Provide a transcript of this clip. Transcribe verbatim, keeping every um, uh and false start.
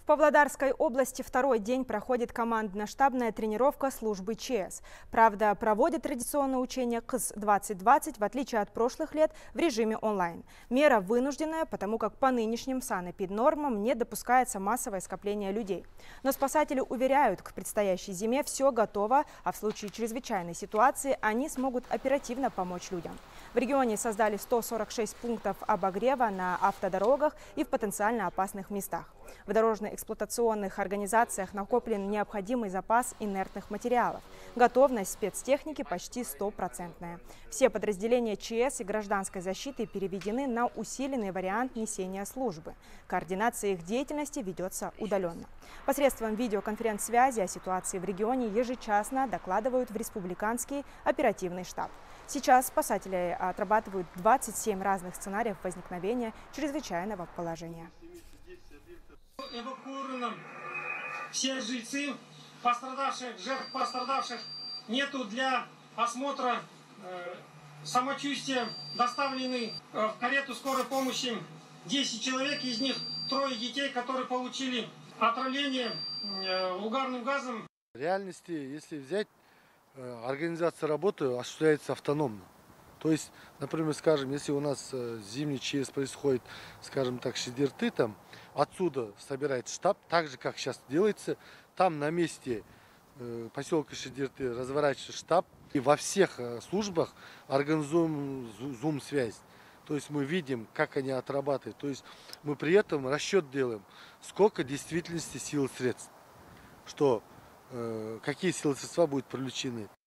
В Павлодарской области второй день проходит командно-штабная тренировка службы ЧС. Правда, проводят традиционное учение КС двадцать двадцать, в отличие от прошлых лет, в режиме онлайн. Мера вынужденная, потому как по нынешним санэпиднормам не допускается массовое скопление людей. Но спасатели уверяют, к предстоящей зиме все готово, а в случае чрезвычайной ситуации они смогут оперативно помочь людям. В регионе создали сто сорок шесть пунктов обогрева на автодорогах и в потенциально опасных местах. В дорожно-эксплуатационных организациях накоплен необходимый запас инертных материалов. Готовность спецтехники почти стопроцентная. Все подразделения ЧС и гражданской защиты переведены на усиленный вариант несения службы. Координация их деятельности ведется удаленно. Посредством видеоконференц-связи о ситуации в регионе ежечасно докладывают в республиканский оперативный штаб. Сейчас спасатели отрабатывают двадцать семь разных сценариев возникновения чрезвычайного положения. Эвакуированы все жильцы, пострадавших, жертв пострадавших нету. Для осмотра э, самочувствия доставлены э, в карету скорой помощи десять человек, из них трое детей, которые получили отравление э, угарным газом. В реальности, если взять, э, организация работы осуществляется автономно. То есть, например, скажем, если у нас э, зимний ЧС происходит, скажем так, Шидерты, там, отсюда собирает штаб, так же, как сейчас делается, там на месте э, поселка Шидерты разворачивается штаб, и во всех э, службах организуем зум-связь. То есть мы видим, как они отрабатывают. То есть мы при этом расчет делаем, сколько в действительности сил и средств, что, э, какие силы и средства будут привлечены.